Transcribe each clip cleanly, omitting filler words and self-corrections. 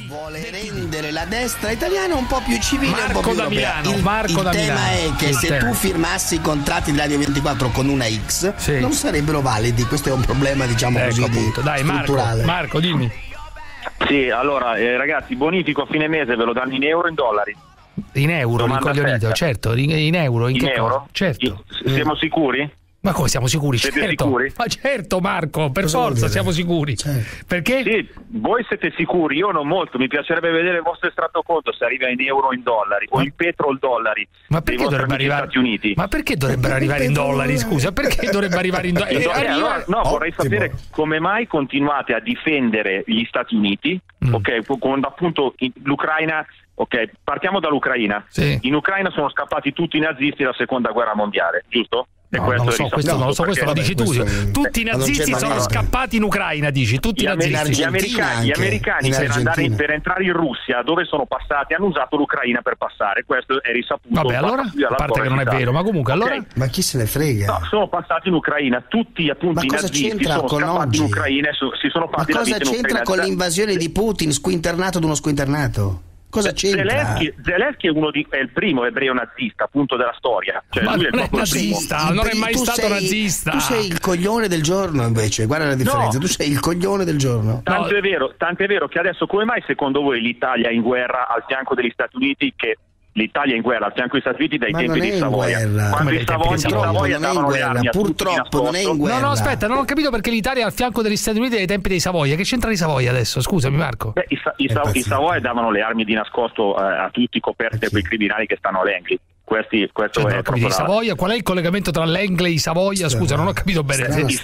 vuole rendere la destra italiana un po' più civile, Marco un po' più Damiano, europea. Marco il Damiano. tema è che se tu firmassi i contratti di Radio 24 con una X non sarebbero validi. Questo è un problema, diciamo così, Dai, strutturale. Marco, dimmi. Sì, allora ragazzi, bonifico a fine mese ve lo danno in euro o in dollari? In euro, rincoglionito, certo, in euro, in che euro? cosa? Certo. Siamo sicuri? Ma come siamo sicuri? Siete Certo. sicuri? Ma certo, Marco, per forza siamo sicuri. Perché? Sì, voi siete sicuri, io non molto, mi piacerebbe vedere il vostro estratto conto se arriva in euro o in dollari, o in petro o in dollari. Ma perché dovrebbe arrivare? Stati Uniti. Ma perché dovrebbero arrivare in dollari? Scusa, perché dovrebbe arrivare in dollari? No, vorrei sapere come mai continuate a difendere gli Stati Uniti, ok, quando appunto l'Ucraina. Ok, partiamo dall'Ucraina. Sì. In Ucraina sono scappati tutti i nazisti dalla seconda guerra mondiale, giusto? E No, non lo so, questo non lo so, questo lo dici tu. Tutti i nazisti sono scappati in Ucraina, dici, tutti i nazisti. Gli americani per entrare in Russia, dove sono passati, hanno usato l'Ucraina per passare, questo è risaputo. Vabbè, allora, a parte che non è vero, ma comunque allora... Ma chi se ne frega? No, sono passati in Ucraina, tutti appunto i nazisti sono scappati in Ucraina e si sono fatti la vita in Ucraina. Ma cosa c'entra con l'invasione di Putin, squinternato d'uno squinternato? Cosa c'entra? Zelensky è il primo ebreo nazista appunto della storia. Cioè, ma lui non è nazista, non è mai stato nazista. Tu sei il coglione del giorno invece, guarda la differenza, tu sei il coglione del giorno. Tanto è vero che adesso come mai secondo voi l'Italia è in guerra al fianco degli Stati Uniti, che l'Italia è in guerra al fianco degli Stati Uniti dai tempi di Savoia? Quando i Savoia davano le armi a purtroppo non è in guerra. No, aspetta, non ho capito perché l'Italia è al fianco degli Stati Uniti dai tempi dei Savoia. Che c'entra i Savoia adesso? Scusami Marco. Beh, i Savoia davano le armi di nascosto a tutti, coperti da quei criminali che stanno a Langley. Questo è proprio Savoia, qual è il collegamento tra Langley e i Savoia? Scusa, non ho capito bene. I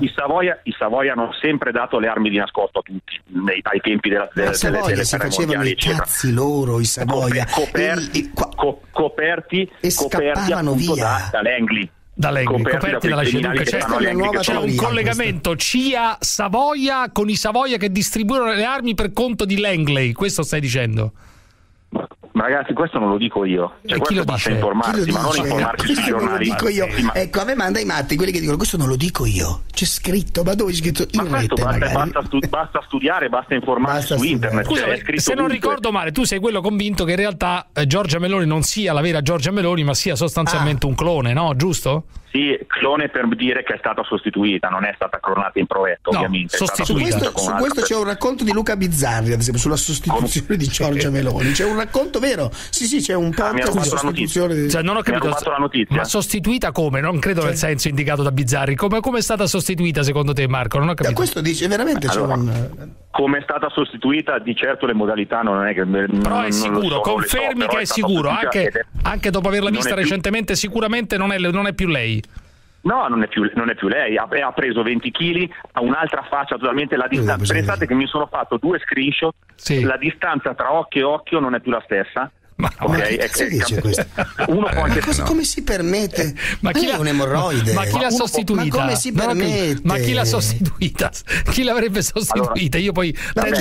Savoia hanno sempre dato le armi di nascosto a tutti ai tempi delle si facevano i cazzi loro, i Savoia coperti e scappavano via da Langley. Coperti dalla CIA. C'è un collegamento CIA-Savoia con i Savoia che distribuirono le armi per conto di Langley, questo stai dicendo? Ma ragazzi, questo non lo dico io, questo basta informarsi, ma non informarsi sui giornali. Lo dico io. Ecco, a me manda i matti quelli che dicono questo non lo dico io, c'è scritto, ma dove è scritto? Basta studiare, basta informarsi su internet. Scusa, se non ricordo male, tu sei quello convinto che in realtà Giorgia Meloni non sia la vera Giorgia Meloni, ma sia sostanzialmente un clone, no? Giusto? Sì, clone per dire che è stata sostituita, non è stata clonata in provetto, ovviamente. Su questo c'è un racconto di Luca Bizzarri, ad esempio, sulla sostituzione di Giorgia Meloni. C'è un racconto vero? Sì, c'è un podcast di sostituzione. Cioè, non ho capito, la notizia. Ma sostituita come? Non credo nel senso indicato da Bizzarri. Come è stata sostituita secondo te, Marco? Non ho capito. Questo dice veramente come è stata sostituita, di certo le modalità non è che. Però è sicuro, confermi che è sicuro, anche dopo averla vista recentemente, sicuramente non è più lei. No, non è più lei, ha preso 20 kg, ha un'altra faccia totalmente, la distanza. Pensate che mi sono fatto 2 screenshot, la distanza tra occhio e occhio non è più la stessa. Ma che dice questo? Uno può anche come si permette? Ma chi è un emorroide? Ma chi l'ha sostituita? Ma come si permette? Ma chi l'ha sostituita? Chi l'avrebbe sostituita? Io poi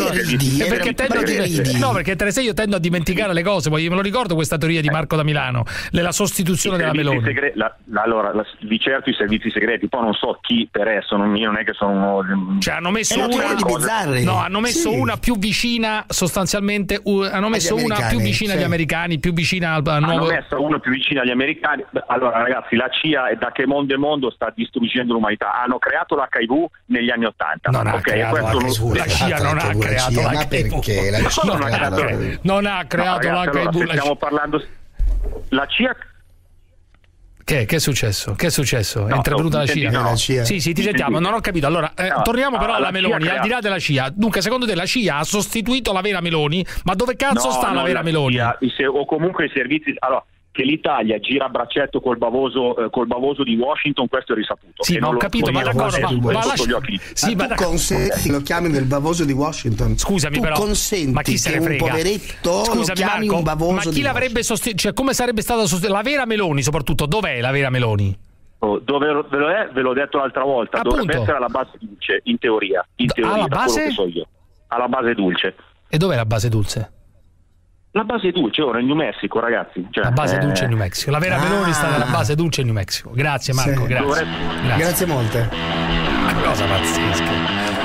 perché Teresa, io tendo a dimenticare le cose, poi me lo ricordo questa teoria di Marco da Milano, della sostituzione della Meloni. Di certo i servizi segreti, poi non so chi per esso, io non è che sono cioè hanno messo una più vicina sostanzialmente, hanno messo una più vicina agli americani, più vicina al nuovo. Hanno messo uno più vicino agli americani. Allora ragazzi, la CIA da che mondo è mondo sta distruggendo l'umanità. Hanno creato l'HIV negli anni 80. La CIA non ha creato l'HIV. Non ha creato l'HIV. Stiamo parlando. La CIA. Che è successo? È intervenuta la CIA? Sì, ti sentiamo, non ho capito. Allora, torniamo però alla Meloni, al di là della CIA. Dunque, secondo te la CIA ha sostituito la vera Meloni? Ma dove cazzo sta la vera Meloni? O comunque i servizi. Allora, che l'Italia gira a braccetto col bavoso di Washington, questo è risaputo. Sì, ma ho capito, ma d'accordo, tu consenti lo chiami del bavoso di Washington? Scusami, però. Consenti ma chi se ne frega? Un poveretto lo chiami Marco, un bavoso. Ma chi l'avrebbe sostituito? Cioè, come sarebbe stata sostituita? La vera Meloni, soprattutto, dov'è la vera Meloni? Dove ve l'ho detto l'altra volta. Appunto. Dovrebbe essere alla base Dulce, in teoria. Alla base? Che so io. Alla base Dulce. E dov'è la base Dulce? La base Dulce ora in New Mexico, ragazzi. La base Dulce in New Mexico. La vera Meloni sta nella base Dulce in New Mexico. Grazie Marco, grazie. Grazie molte. Una cosa pazzesca.